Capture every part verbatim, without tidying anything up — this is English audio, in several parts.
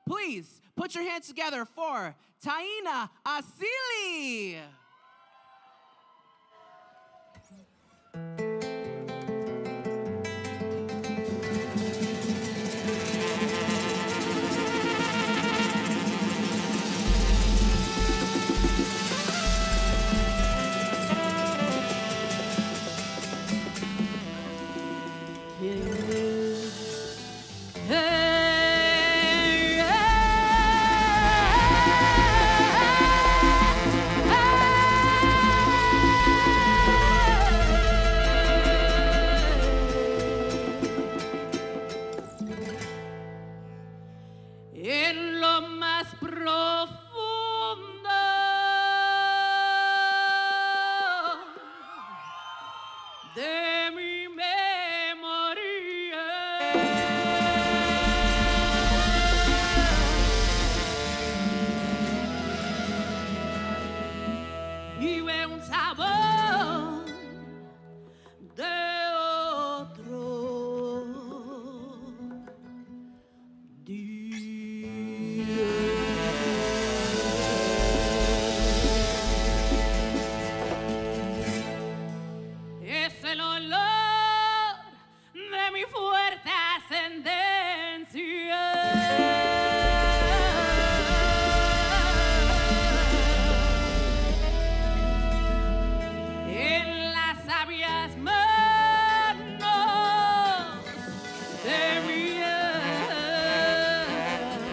Please put your hands together for Taina Asili. En lo más profundo de mi memoria vive un sabor de otro día. Es el olor de mi fuerte ascendencia. En las sabias manos de mi alma.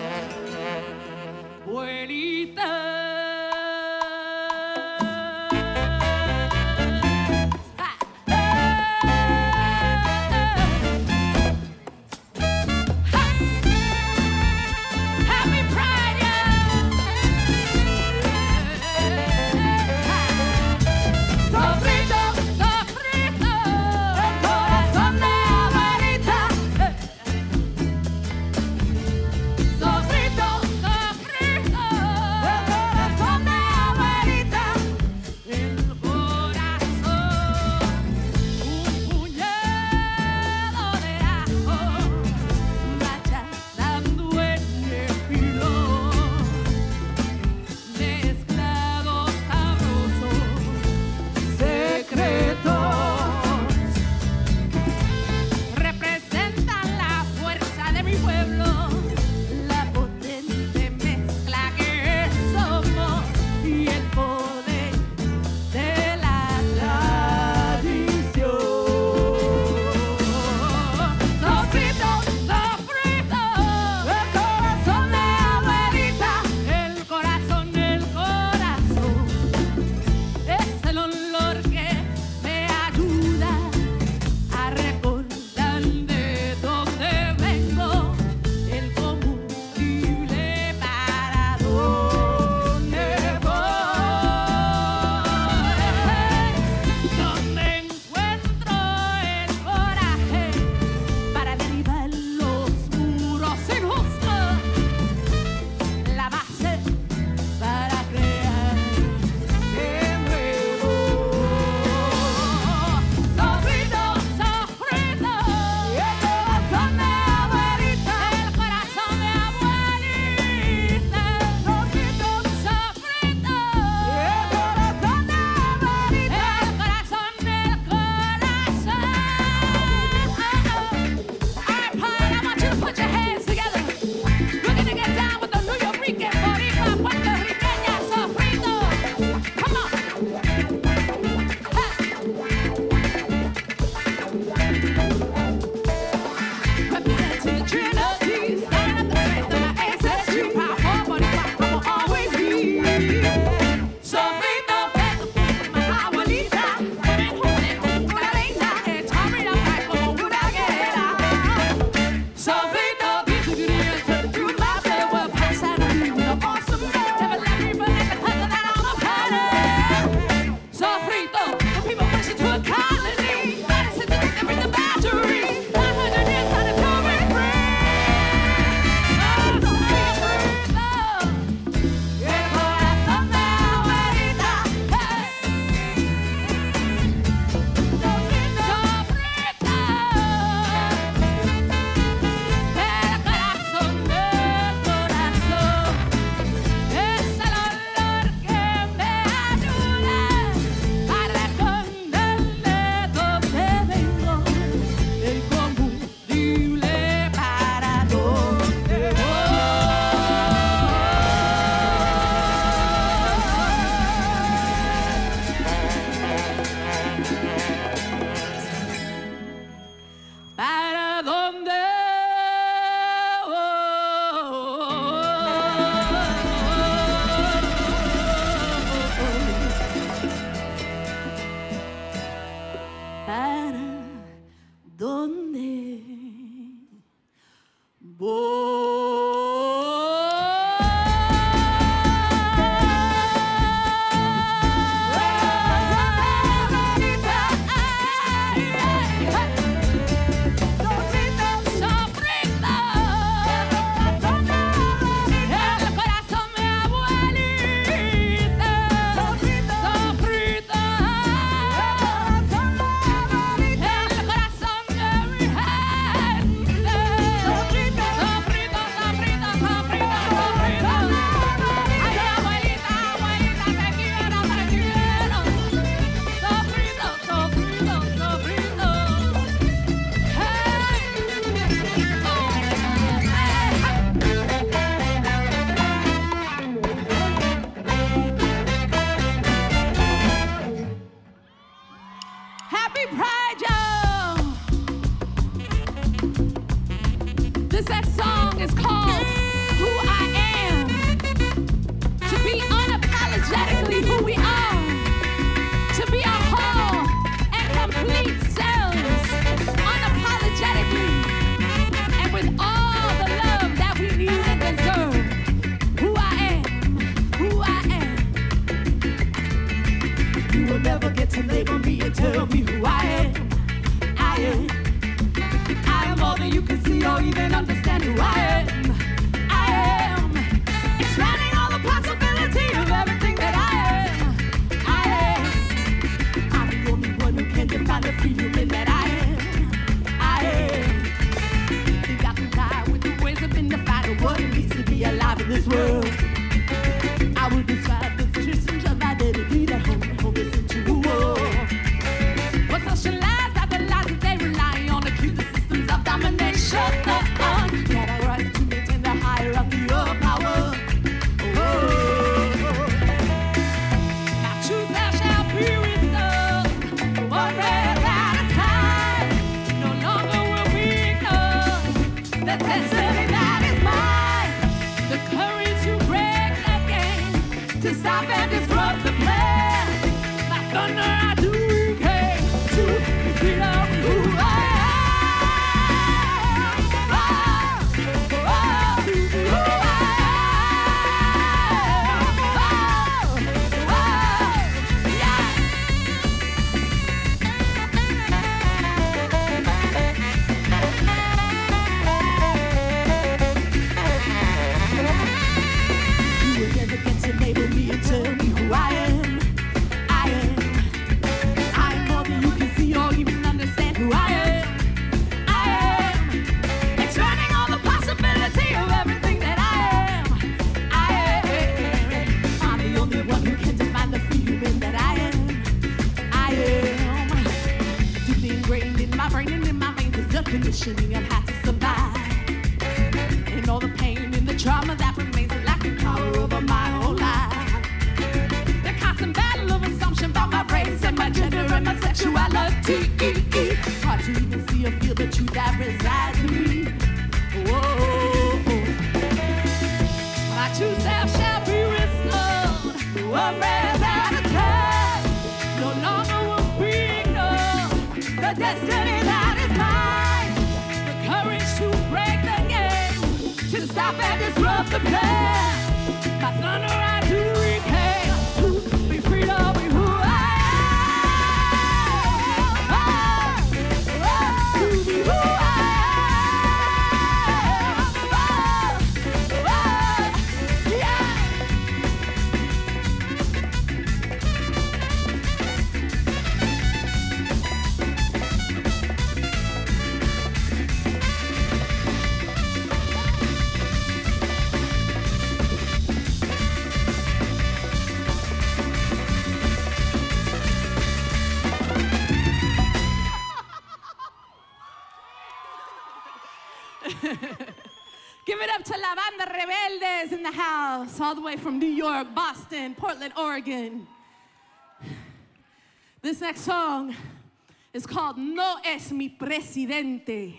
or even understand who I am. I am expanding all the possibility of everything that I am. I am. I'm the only one who can define the free human that I am. I am. Think I can die with the ways of indefinable what it means to be alive in this world. I will describe the traditions of identity that hold me homeless into a war. What socialized are the lies that they rely on to keep the systems of domination on. Categorized to maintain the hierarchy of power. Oh. Now choose thou shalt be restored. One breath at a time. No longer will we ignore the destiny that is mine. The courage to break the game, to stop and disrupt the plan. Like thunder I do decay, to be free of who I am. Oh, oh, to be who I am. Oh, oh, yeah. You will never get to label me and tell me who I am. I am. I am more than you can see or even understand who I am. I am. Expanding all the possibility of everything that I am. I am. I'm the only one who can define the free human that I am. I am. Deeply ingrained in my brain and in my veins is the conditioning I've had to survive. And all the pain and the trauma that remains a lacking power over my whole life. The constant battle of assumption about my race and my gender and my sexuality. Hard to even see or feel the truth that resides in me. Whoa. When I choose self shall be restored. One breath at a time. No longer will we ignore the destiny that is mine. The courage to break the game, to stop and disrupt the plan. My thunder I do reclaim, to be free to be who I am. Oh, oh, to be who I am. Oh, oh, yeah. Give it up to La Banda Rebeldes in the house, all the way from New York, Boston, Portland, Oregon. This next song is called No Es Mi Presidente.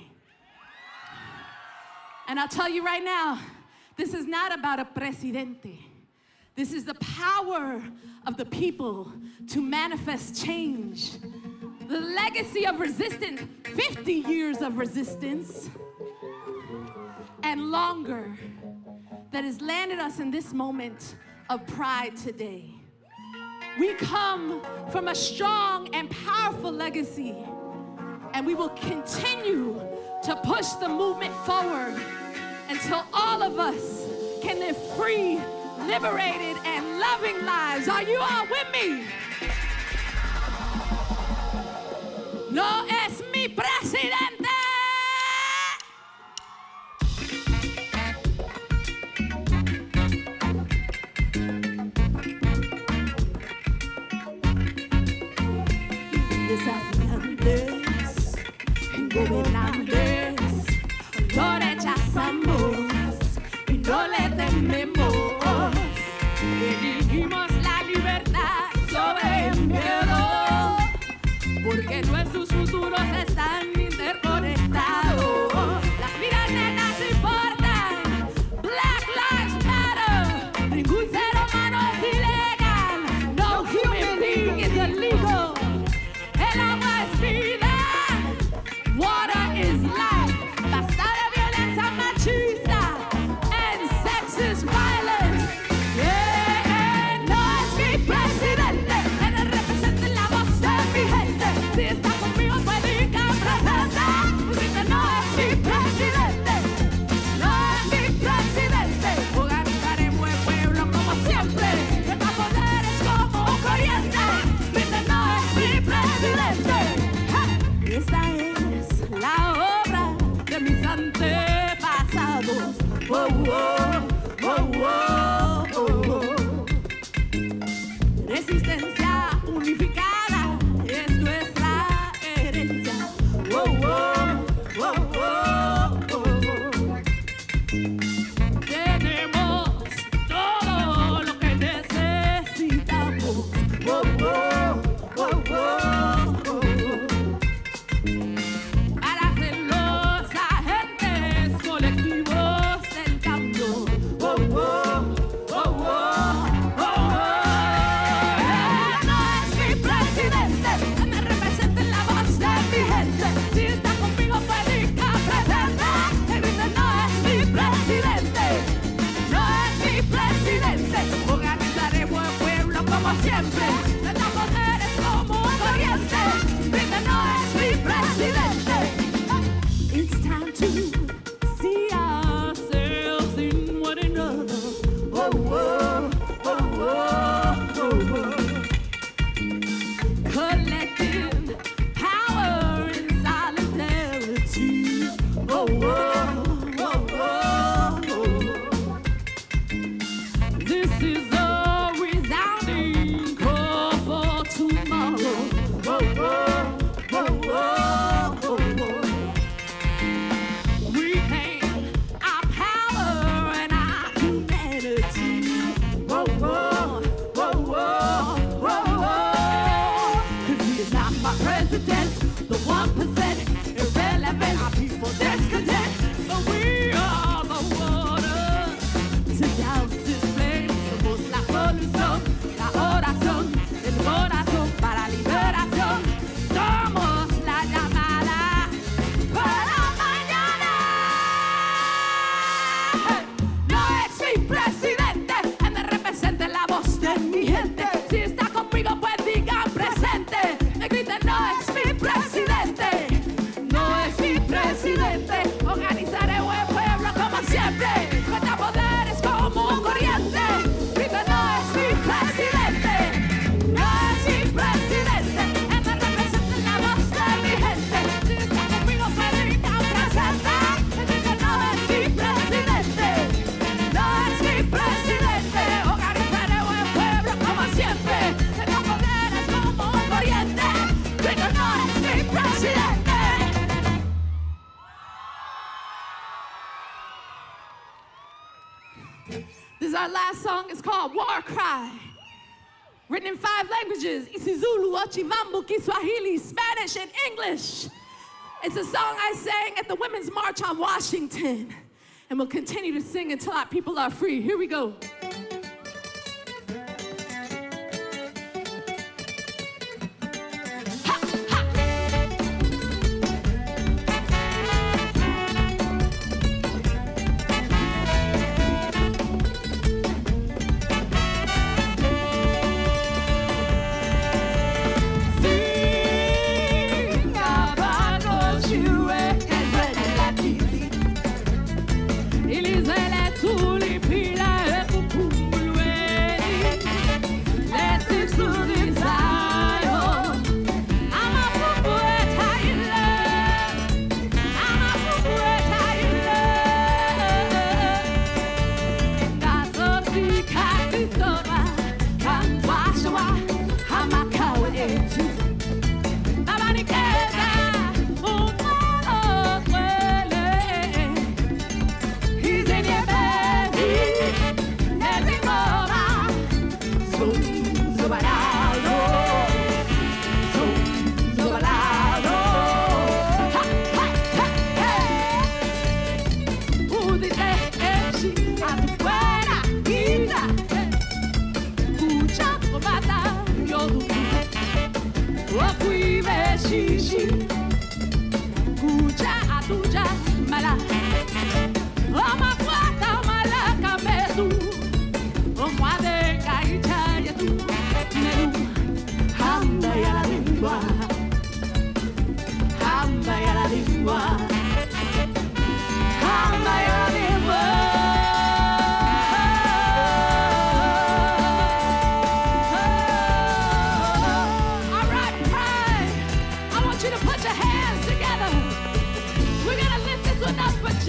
And I'll tell you right now, this is not about a presidente. This is the power of the people to manifest change. The legacy of resistance, fifty years of resistance, and longer, that has landed us in this moment of pride today. We come from a strong and powerful legacy, and we will continue to push the movement forward until all of us can live free, liberated, and loving lives. Are you all with me? No es mi presidente. Desafiantes, gobernantes, lo rechazamos y no le tememos. Elegimos la libertad sobre el miedo, porque nuestros futuros están interconectados. Las vidas nenas importan. Black Lives Matter. Ningún ser humano es ilegal. No human being is illegal. El agua es vida. Water is life. Basta de violencia machista and sexist violence. Yeah, no es mi presidente, él representa la voz de mi gente. Si está conmigo puede ir que presente, porque no es mi presidente. This is a resounding call for tomorrow. Whoa, whoa, whoa, whoa, whoa, whoa. Reclaim our power and our humanity. Whoa, whoa, whoa, whoa, whoa, whoa. 'Cause he is not my president, the one percent irrelevant. Our people discontent, but we are the water to douse this flame. Somos la solución, la oración, el corazón para liberación. Somos la llamada para mañana. No es mi presidente, él me representa la voz de mi gente. Si está conmigo, pues digan presente. Me griten, no es mi presidente, no es mi presidente. Organizaré buen pueblo como siempre. Cuenta poderes como un corriente. Griten, no es mi presidente, no es mi presidente. Él me representa la voz de mi gente. Si está conmigo, pues digan presente. Me griten, no es mi presidente, no es mi presidente. Organizaré buen pueblo como siempre. Cuenta poderes como un corriente. Griten, no es mi presidente. This is our last song. It's called War Cry. Written in five languages: isiZulu, Ochivambu, Kiswahili, Spanish, and English. It's a song I sang at the Women's March on Washington, and we'll continue to sing until our people are free. Here we go. Ha, ha. Put your hands together. We're gonna lift this one up for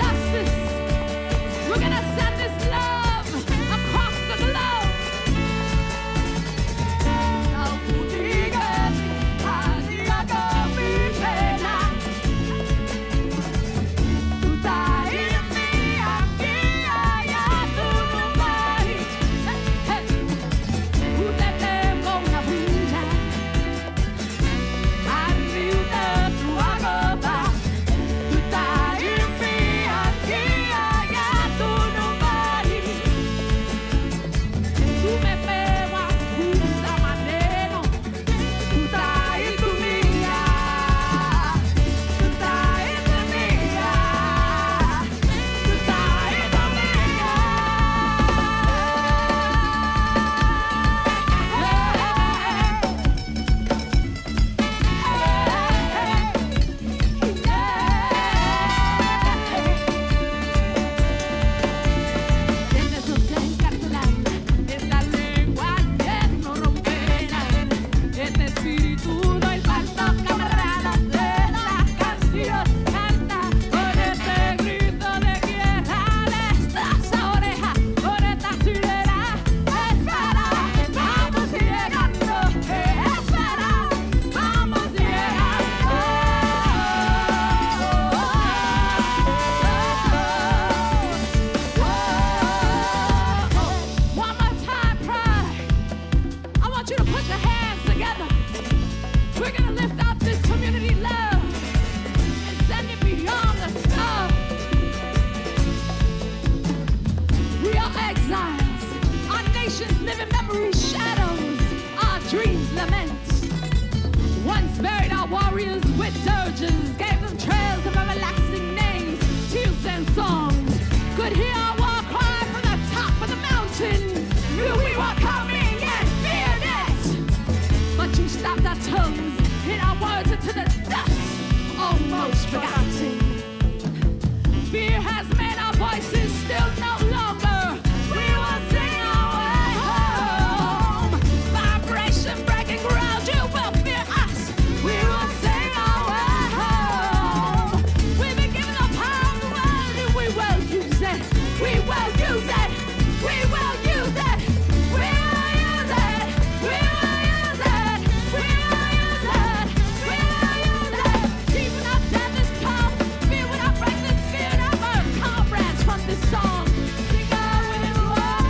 exiles, our nation's living memories, shadows, our dreams lament. Once buried our warriors with dirges, gave them trails of everlasting names, tears and songs. Could hear our war cry from the top of the mountain. Knew we were coming and feared it. But you stopped our tongues, hid our words into the dust, almost forgotten. Fear has made our voices still no longer. We will sing our way home. Vibration breaking ground, you will fear us. We will sing our way home. We've been given the power of the world and we will use it. We will use it. We will use it. We will use it. We will use it. We will use it. We will use it. Deep enough down this tongue, feel when I break the spirit of our comrades from this song. Sing out with this love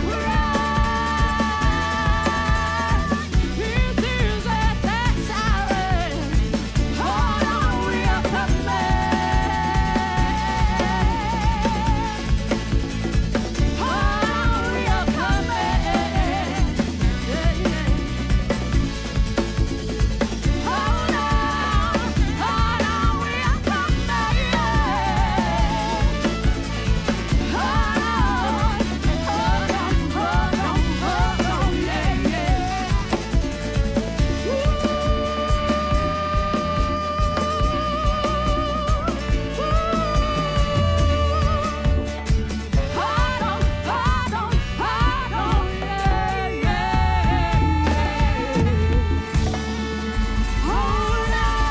cry. This is at that siren. Hold on, we are coming. Hold on, we are coming. Yeah, yeah. Hold on, hold on, we are coming. Hold on, hold on, hold on, hold on, yeah, yeah. Hold on, hold on, hold on, yeah, yeah. Hold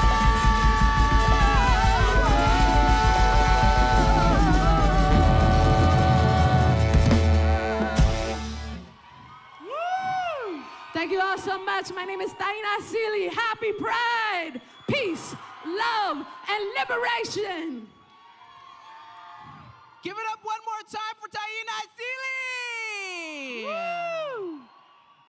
on. Thank you all so much. My name is Taina Asili. Happy Pride, peace, love, and liberation. Give it up one more time for Taina Asili.